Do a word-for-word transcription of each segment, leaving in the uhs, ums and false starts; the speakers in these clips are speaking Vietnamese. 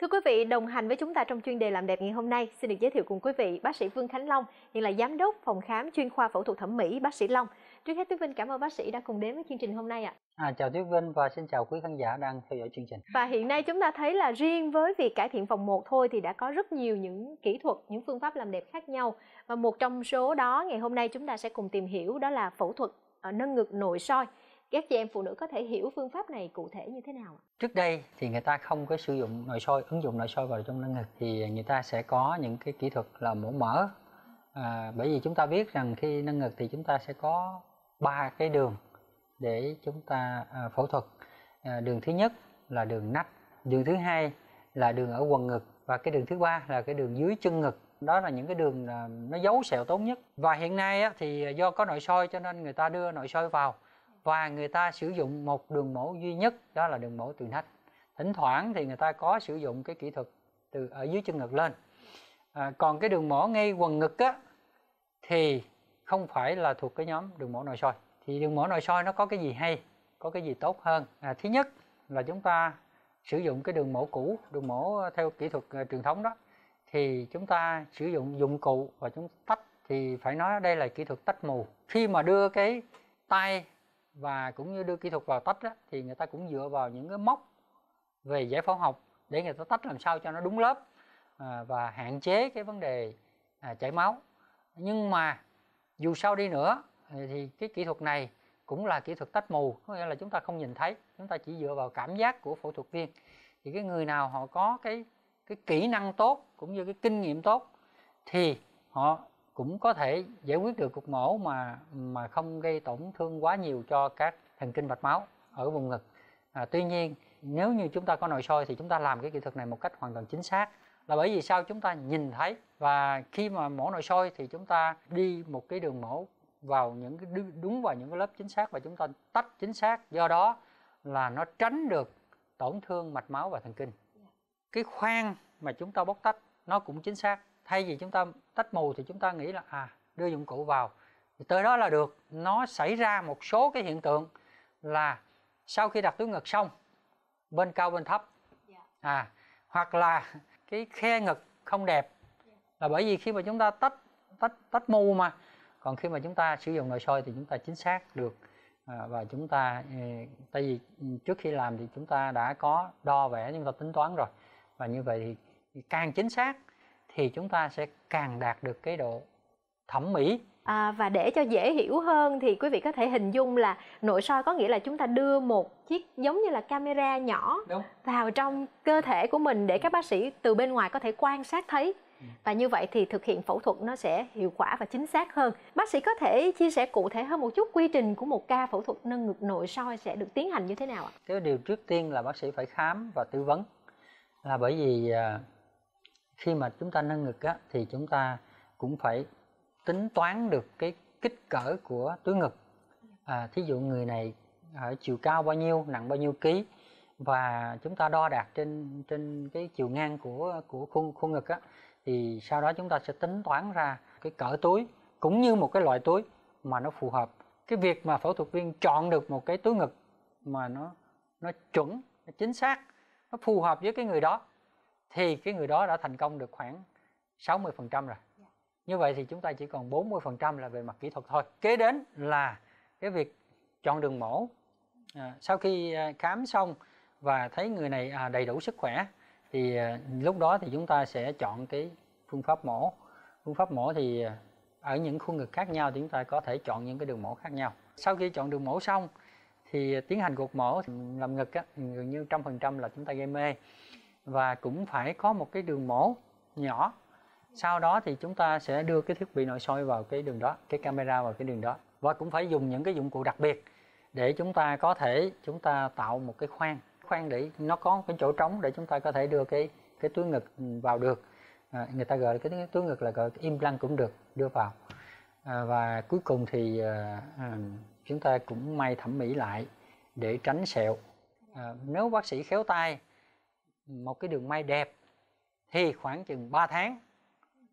Thưa quý vị, đồng hành với chúng ta trong chuyên đề làm đẹp ngày hôm nay, xin được giới thiệu cùng quý vị bác sĩ Vương Khánh Long, hiện là giám đốc phòng khám chuyên khoa phẫu thuật thẩm mỹ bác sĩ Long. Trước hết Tuyết Vinh cảm ơn bác sĩ đã cùng đến với chương trình hôm nay ạ. À, chào Tuyết Vinh và xin chào quý khán giả đang theo dõi chương trình. Và hiện nay chúng ta thấy là riêng với việc cải thiện vòng một thôi thì đã có rất nhiều những kỹ thuật, những phương pháp làm đẹp khác nhau. Và một trong số đó ngày hôm nay chúng ta sẽ cùng tìm hiểu đó là phẫu thuật nâng ngực nội soi. Các chị em phụ nữ có thể hiểu phương pháp này cụ thể như thế nào? Trước đây thì người ta không có sử dụng nội soi, ứng dụng nội soi vào trong nâng ngực thì người ta sẽ có những cái kỹ thuật là mổ mở. À, bởi vì chúng ta biết rằng khi nâng ngực thì chúng ta sẽ có ba cái đường để chúng ta à, phẫu thuật. À, đường thứ nhất là đường nách, đường thứ hai là đường ở quần ngực và cái đường thứ ba là cái đường dưới chân ngực. Đó là những cái đường à, nó giấu sẹo tốt nhất. Và hiện nay á, thì do có nội soi cho nên người ta đưa nội soi vào và người ta sử dụng một đường mổ duy nhất, đó là đường mổ từ nách. Thỉnh thoảng thì người ta có sử dụng cái kỹ thuật từ ở dưới chân ngực lên. À, còn cái đường mổ ngay quần ngực á thì không phải là thuộc cái nhóm đường mổ nội soi. Thì đường mổ nội soi nó có cái gì hay, có cái gì tốt hơn? À, thứ nhất là chúng ta sử dụng cái đường mổ cũ, đường mổ theo kỹ thuật uh, truyền thống đó, thì chúng ta sử dụng dụng cụ và chúng tách, thì phải nói đây là kỹ thuật tách mù. Khi mà đưa cái tay và cũng như đưa kỹ thuật vào tách đó, thì người ta cũng dựa vào những cái mốc về giải phẫu học để người ta tách làm sao cho nó đúng lớp à, và hạn chế cái vấn đề à, chảy máu. Nhưng mà dù sao đi nữa thì cái kỹ thuật này cũng là kỹ thuật tách mù, có nghĩa là chúng ta không nhìn thấy, chúng ta chỉ dựa vào cảm giác của phẫu thuật viên. Thì cái người nào họ có cái cái kỹ năng tốt cũng như cái kinh nghiệm tốt thì họ cũng có thể giải quyết được cuộc mổ mà mà không gây tổn thương quá nhiều cho các thần kinh mạch máu ở vùng ngực. À, tuy nhiên nếu như chúng ta có nội soi thì chúng ta làm cái kỹ thuật này một cách hoàn toàn chính xác, là bởi vì sao? Chúng ta nhìn thấy, và khi mà mổ nội soi thì chúng ta đi một cái đường mổ vào những cái đúng vào những cái lớp chính xác và chúng ta tách chính xác, do đó là nó tránh được tổn thương mạch máu và thần kinh. Cái khoang mà chúng ta bóc tách nó cũng chính xác. Thay vì chúng ta tách mù thì chúng ta nghĩ là à đưa dụng cụ vào thì tới đó là được. Nó xảy ra một số cái hiện tượng là sau khi đặt túi ngực xong, bên cao bên thấp, à hoặc là cái khe ngực không đẹp, là bởi vì khi mà chúng ta tách tách tách mù mà. Còn khi mà chúng ta sử dụng nội soi thì chúng ta chính xác được. À, và chúng ta tại vì trước khi làm thì chúng ta đã có đo vẽ, chúng ta tính toán rồi, và như vậy thì càng chính xác thì chúng ta sẽ càng đạt được cái độ thẩm mỹ. À, và để cho dễ hiểu hơn thì quý vị có thể hình dung là nội soi có nghĩa là chúng ta đưa một chiếc giống như là camera nhỏ Đúng. vào trong cơ thể của mình để các bác sĩ từ bên ngoài có thể quan sát thấy. Ừ. Và như vậy thì thực hiện phẫu thuật nó sẽ hiệu quả và chính xác hơn. Bác sĩ có thể chia sẻ cụ thể hơn một chút quy trình của một ca phẫu thuật nâng ngực nội soi sẽ được tiến hành như thế nào ạ? Cái điều trước tiên là bác sĩ phải khám và tư vấn, là bởi vì khi mà chúng ta nâng ngực á, thì chúng ta cũng phải tính toán được cái kích cỡ của túi ngực. À, thí dụ người này ở chiều cao bao nhiêu, nặng bao nhiêu ký, và chúng ta đo đạc trên trên cái chiều ngang của của khuôn khuôn ngực á, thì sau đó chúng ta sẽ tính toán ra cái cỡ túi cũng như một cái loại túi mà nó phù hợp. Cái việc mà phẫu thuật viên chọn được một cái túi ngực mà nó nó chuẩn, nó chính xác, nó phù hợp với cái người đó thì cái người đó đã thành công được khoảng sáu mươi phần trăm rồi. Như vậy thì chúng ta chỉ còn bốn mươi phần trăm là về mặt kỹ thuật thôi. Kế đến là cái việc chọn đường mổ. À, sau khi khám xong và thấy người này à, đầy đủ sức khỏe thì à, lúc đó thì chúng ta sẽ chọn cái phương pháp mổ. Phương pháp mổ thì ở những khuôn ngực khác nhau thì chúng ta có thể chọn những cái đường mổ khác nhau. Sau khi chọn đường mổ xong thì tiến hành cuộc mổ làm ngực á, gần như trăm phần trăm là chúng ta gây mê, và cũng phải có một cái đường mổ nhỏ. Sau đó thì chúng ta sẽ đưa cái thiết bị nội soi vào cái đường đó, cái camera vào cái đường đó, và cũng phải dùng những cái dụng cụ đặc biệt để chúng ta có thể chúng ta tạo một cái khoang khoang để nó có cái chỗ trống để chúng ta có thể đưa cái cái túi ngực vào được. À, người ta gọi cái túi ngực là gọi cái implant cũng được đưa vào. À, và cuối cùng thì à, à, chúng ta cũng may thẩm mỹ lại để tránh sẹo. À, nếu bác sĩ khéo tay một cái đường may đẹp thì khoảng chừng ba tháng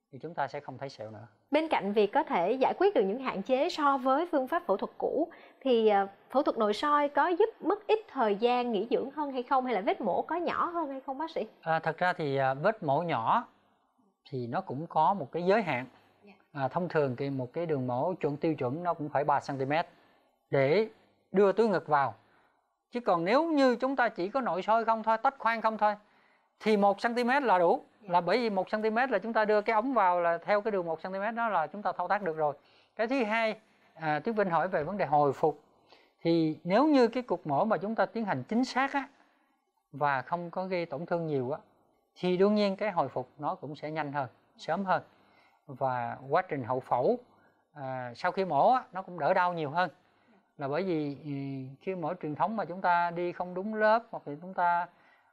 thì chúng ta sẽ không thấy sẹo nữa. Bên cạnh việc có thể giải quyết được những hạn chế so với phương pháp phẫu thuật cũ thì phẫu thuật nội soi có giúp mất ít thời gian nghỉ dưỡng hơn hay không, hay là vết mổ có nhỏ hơn hay không bác sĩ? À, thật ra thì vết mổ nhỏ thì nó cũng có một cái giới hạn. À, thông thường thì một cái đường mổ chuẩn tiêu chuẩn nó cũng phải ba xăng ti mét để đưa túi ngực vào. Chứ còn nếu như chúng ta chỉ có nội soi không thôi, tách khoan không thôi thì một xăng ti mét là đủ. Là bởi vì một xăng ti mét là chúng ta đưa cái ống vào là theo cái đường một xăng ti mét đó là chúng ta thao tác được rồi. Cái thứ hai, à, Tuyết Vinh hỏi về vấn đề hồi phục. Thì nếu như cái cuộc mổ mà chúng ta tiến hành chính xác á, và không có gây tổn thương nhiều á, thì đương nhiên cái hồi phục nó cũng sẽ nhanh hơn, sớm hơn. Và quá trình hậu phẫu à, sau khi mổ á, nó cũng đỡ đau nhiều hơn. Là bởi vì khi mổ truyền thống mà chúng ta đi không đúng lớp hoặc là chúng ta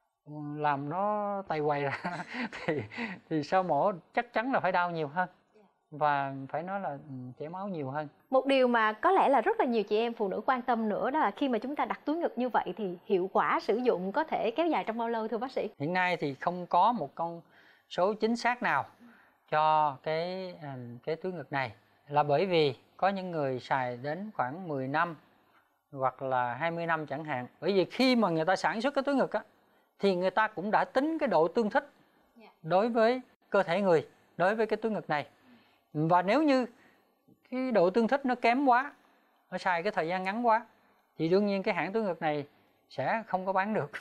làm nó tay quay ra thì, thì sau mổ chắc chắn là phải đau nhiều hơn và phải nói là chảy máu nhiều hơn. Một điều mà có lẽ là rất là nhiều chị em phụ nữ quan tâm nữa đó là khi mà chúng ta đặt túi ngực như vậy thì hiệu quả sử dụng có thể kéo dài trong bao lâu thưa bác sĩ? Hiện nay thì không có một con số chính xác nào cho cái cái túi ngực này, là bởi vì có những người xài đến khoảng mười năm hoặc là hai mươi năm chẳng hạn. Bởi vì khi mà người ta sản xuất cái túi ngực á, thì người ta cũng đã tính cái độ tương thích đối với cơ thể người, đối với cái túi ngực này. Và nếu như cái độ tương thích nó kém quá, nó xài cái thời gian ngắn quá, thì đương nhiên cái hãng túi ngực này sẽ không có bán được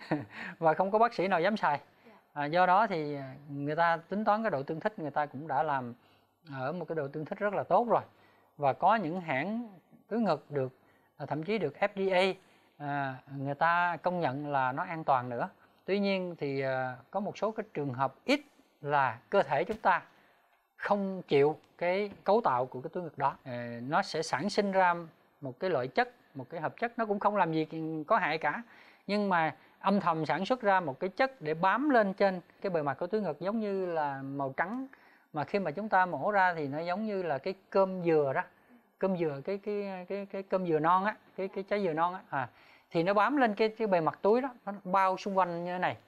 và không có bác sĩ nào dám xài. À, do đó thì người ta tính toán cái độ tương thích, người ta cũng đã làm ở một cái độ tương thích rất là tốt rồi. Và có những hãng túi ngực được thậm chí được ép đê a à, người ta công nhận là nó an toàn nữa. Tuy nhiên thì à, có một số cái trường hợp ít là cơ thể chúng ta không chịu cái cấu tạo của cái túi ngực đó, à, nó sẽ sản sinh ra một cái loại chất, một cái hợp chất, nó cũng không làm gì có hại cả, nhưng mà âm thầm sản xuất ra một cái chất để bám lên trên cái bề mặt của túi ngực, giống như là màu trắng, mà khi mà chúng ta mổ ra thì nó giống như là cái cơm dừa đó, cơm dừa cái cái cái cái cơm dừa non á, cái cái trái dừa non á, à, thì nó bám lên cái cái bề mặt túi đó, nó bao xung quanh như thế này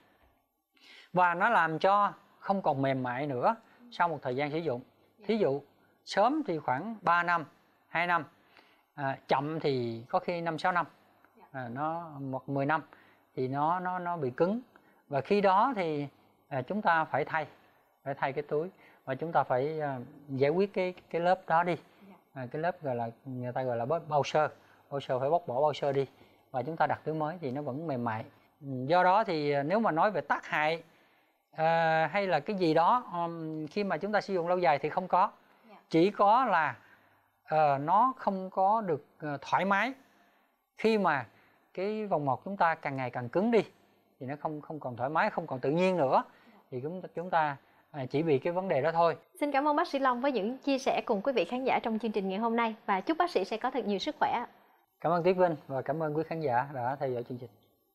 và nó làm cho không còn mềm mại nữa sau một thời gian sử dụng. Thí dụ sớm thì khoảng ba năm, hai năm, à, chậm thì có khi năm sáu năm, à, nó một mười năm thì nó nó nó bị cứng, và khi đó thì à, chúng ta phải thay phải thay cái túi và chúng ta phải à, giải quyết cái cái lớp đó đi, à, cái lớp gọi là người ta gọi là bao sơ, bao sơ phải bóc bỏ bao sơ đi và chúng ta đặt túi mới thì nó vẫn mềm mại. Do đó thì nếu mà nói về tác hại à, hay là cái gì đó um, khi mà chúng ta sử dụng lâu dài thì không có, chỉ có là uh, nó không có được uh, thoải mái. Khi mà cái vòng một chúng ta càng ngày càng cứng đi thì nó không không còn thoải mái, không còn tự nhiên nữa, thì chúng chúng ta à, chỉ vì cái vấn đề đó thôi. Xin cảm ơn bác sĩ Long với những chia sẻ cùng quý vị khán giả trong chương trình ngày hôm nay và chúc bác sĩ sẽ có thật nhiều sức khỏe. Cảm ơn Tuyết Vinh và cảm ơn quý khán giả đã theo dõi chương trình.